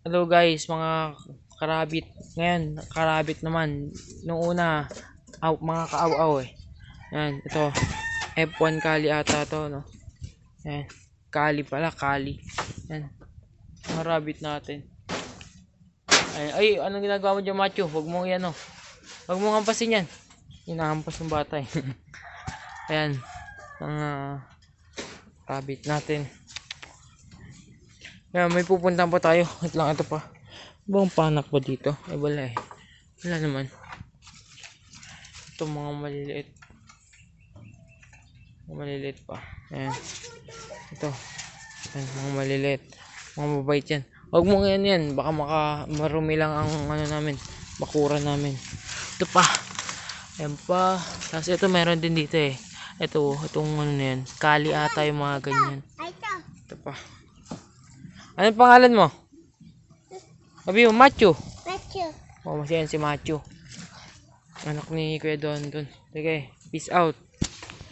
Hello guys, mga karabit. Ngayon, karabit naman. Nung una, mga kaaw-aw eh. Yan, ito. F1 Kali ata to, no? Yan. Kali pala, Kali. Yan. Mga rabbit natin. Ay, anong ginagawa mo dyan, Macho? Huwag mo yan, oh. Huwag mo hampasin yan. Hinahampas ng bata eh. Ayan. Mga rabbit natin. Yan, may pupuntahan pa tayo. Ito lang, ito pa. Bang panak ba dito? Ay wala eh. Wala naman. Ito mga maliliit. Maliliit pa. Ayan. Ito. Ayan, mga maliliit. Mga mabait yan. Huwag mo ngayon yan. Baka marumi lang ang ano namin. Bakura namin. Ito pa. Ayan pa. Tapos ito meron din dito eh. Itong ano na yan. Kali ata yung mga ganyan. Ito pa. Anong pangalan mo? Sabi mo, Macho. Macho. Oh, masaya si Macho. Anak ni Kuya Don. Sige, peace out.